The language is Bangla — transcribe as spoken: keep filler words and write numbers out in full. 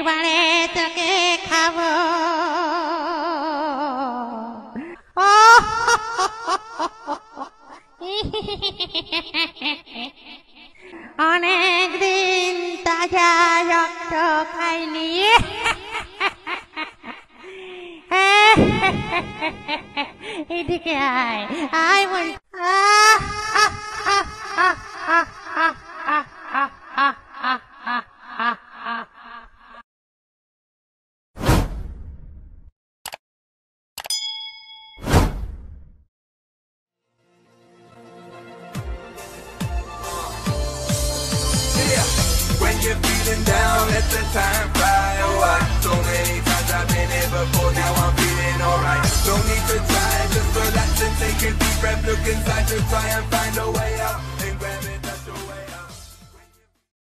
একবারে তোকে খাবো। ও অনেকদিন তাজা রক্ত খাইনি। এদিকে আয় আয় বল। When you're feeling down, let the time fly away. So many times I've been here before, now I'm feeling alright. No need to try, just relax and take a deep breath. Look inside to try and find